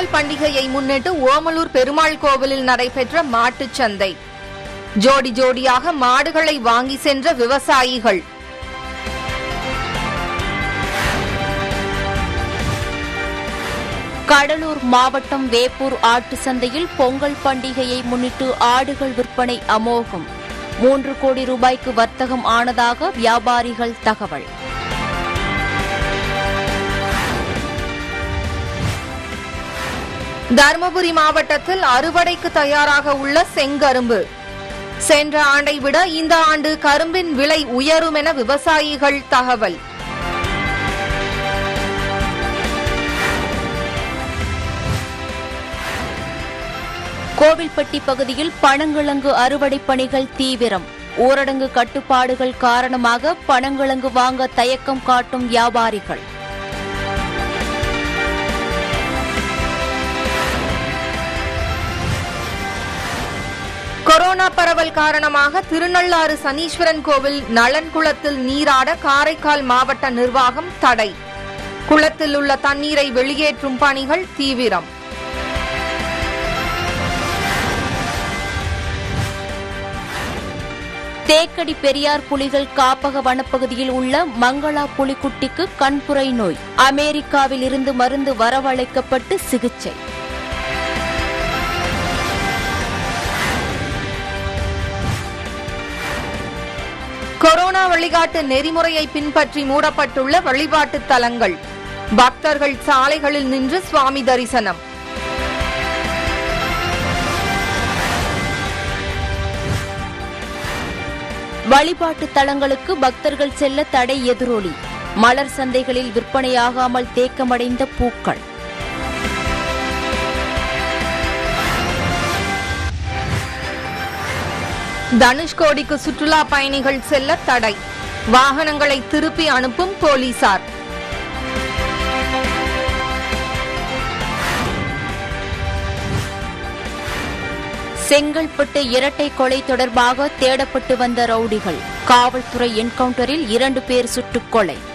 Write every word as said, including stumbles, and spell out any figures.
பொங்கல் பண்டிகையை முன்னிட்டு ஓமலூர் பெருமாள் கோவிலில் நடைபெற்ற மாட்டுச் சந்தை. ஜோடி ஜோடியாக மாடுகளை வாங்கி சென்ற விவசாயிகள். கடலூர் மாவட்டம் வேப்பூர் ஆட்டு சந்தையில் பொங்கல் பண்டிகையை முன்னிட்டு ஆடுகள் விற்பனை அமோகம். மூன்று கோடி ரூபாய்க்கு வர்த்தகம் ஆனதாக வியாபாரிகள் தகவல். தருமபுரி மாவட்டத்தில் அறுவடைக்கு தயாராக உள்ள செங்கரும்பு. சென்ற ஆண்டை விட இந்த ஆண்டு கரும்பின் விலை உயரும் என விவசாயிகள் தகவல். கோவில்பட்டி பகுதியில் பனங்கிழங்கு அறுவடை பணிகள் தீவிரம். ஊரடங்கு கட்டுப்பாடுகள் காரணமாக பனங்கிழங்கு வாங்க தயக்கம் காட்டும் வியாபாரிகள். கொரோனா பரவல் காரணமாக திருநள்ளாறு சனீஸ்வரன் கோவில் நலன் குளத்தில் நீராட காரைக்கால் மாவட்ட நிர்வாகம் தடை. குளத்தில் உள்ள தண்ணீரை வெளியேற்றும் பணிகள் தீவிரம். தேக்கடி பெரியார் புலிகள் காப்பக வனப்பகுதியில் உள்ள மங்களா புலிக்குட்டிக்கு கண்புரை நோய். அமெரிக்காவில் இருந்து மருந்து வரவழைக்கப்பட்டு சிகிச்சை. கொரோனா வழிகாட்டு நெறிமுறையை பின்பற்றி மூடப்பட்டுள்ள வழிபாட்டு தலங்கள். பக்தர்கள் சாலைகளில் நின்று சுவாமி தரிசனம். வழிபாட்டு தலங்களுக்கு பக்தர்கள் செல்ல தடை எதிரொலி. மலர் சந்தைகளில் விற்பனையாகாமல் தேக்கமடைந்த பூக்கள். தனுஷ்கோடிக்கு சுற்றுலா பயணிகள் செல்ல தடை. வாகனங்களை திருப்பி அனுப்பும் போலீசார். செங்கல்பட்டு இரட்டை கொலை தொடர்பாக தேடப்பட்டு வந்த ரவுடிகள். காவல்துறை என்கவுண்டரில் இரண்டு பேர் சுட்டுக் கொலை.